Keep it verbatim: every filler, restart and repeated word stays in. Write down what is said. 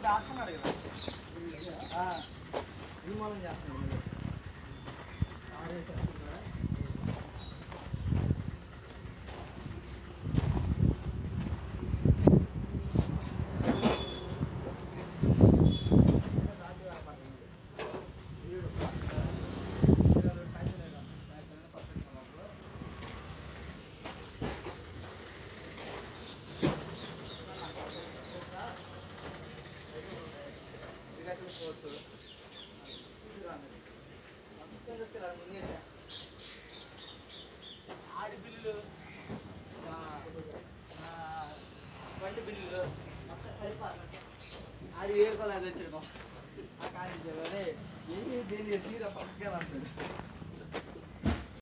రాస్తున్నాడు కదా నిర్మూలన చేస్తున్నాడు ఆడి బిల్లులు బండి బిల్లులు మొత్తం సరిపోతుంది అది ఏడుకోలేదు వచ్చాడు ఆ కాలేజీ ఏ దేని తీరా పక్కన అంటాడు